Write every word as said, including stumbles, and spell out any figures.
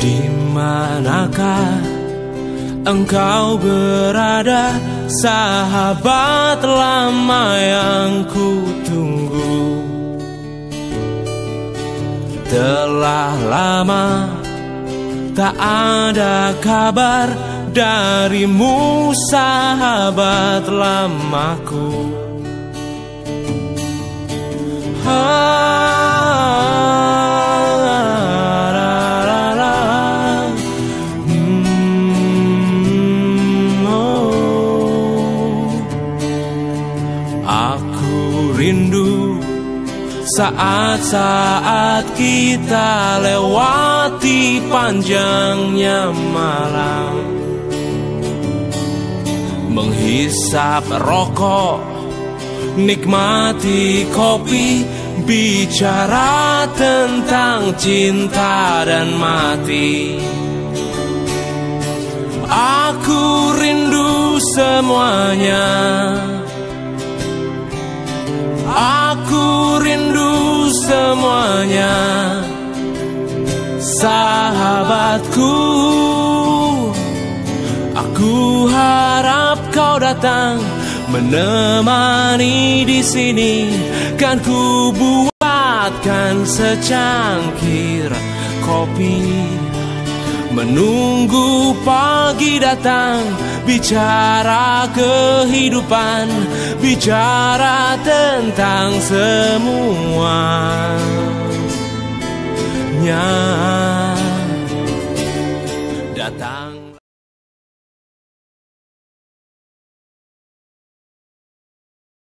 Di manakah engkau berada, sahabat lama yang ku tunggu? Telah lama tak ada kabar darimu, sahabat lamaku. Hmm, oh. Aku rindu saat-saat kita lewati panjangnya malam, menghisap rokok, nikmati kopi, bicara tentang cinta dan mati. Aku rindu semuanya, aku rindu semuanya, sahabatku. Aku harap kau datang menemani di sini, kan ku buatkan secangkir kopi, menunggu pagi datang, bicara kehidupan, bicara tentang semuanya.